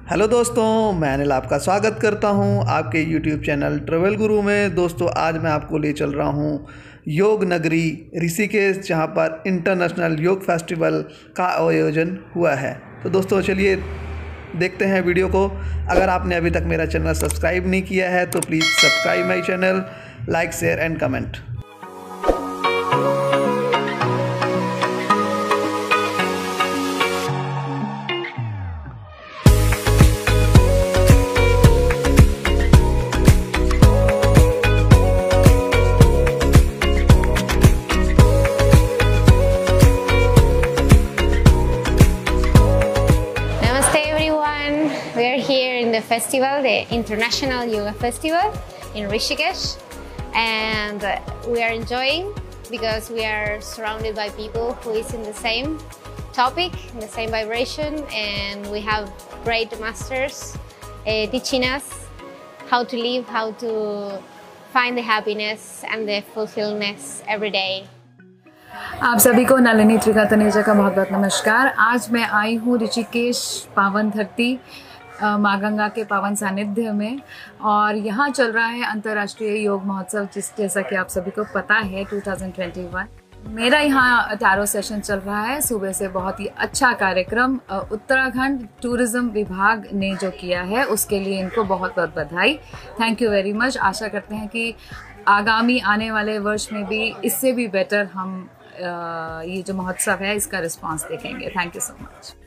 Hello दोस्तों, मैं अनिल आपका स्वागत करता हूं आपके YouTube चैनल ट्रैवल गुरु में। दोस्तों, आज मैं आपको ले चल रहा हूं योग नगरी ऋषिकेश, जहां पर इंटरनेशनल योग फेस्टिवल का आयोजन हुआ है। तो दोस्तों चलिए देखते हैं वीडियो को। अगर आपने अभी तक मेरा चैनल सब्सक्राइब नहीं किया है तो please subscribe my channel, like, share and comment. We are here in the festival, the International Yoga Festival in Rishikesh, and we are enjoying because we are surrounded by people who is in the same topic, in the same vibration, and we have great masters teaching us how to live, how to find the happiness and the fulfillment every day. आप सभी को नलिनी त्रिका तनेजा का बहुत बहुत नमस्कार। आज मैं आई हूँ ऋषिकेश पावन धरती माँ गंगा के पावन सानिध्य में, और यहाँ चल रहा है अंतर्राष्ट्रीय योग महोत्सव, जैसा कि आप सभी को पता है 2021। मेरा यहाँ टैरो सेशन चल रहा है सुबह से। बहुत ही अच्छा कार्यक्रम उत्तराखंड टूरिज्म विभाग ने जो किया है उसके लिए इनको बहुत बहुत बधाई। Thank you very much. आशा करते हैं कि आगामी आने वाले वर्ष में भी इससे भी बेटर हम ये जो महोत्सव है इसका रिस्पांस देखेंगे। Thank you so much.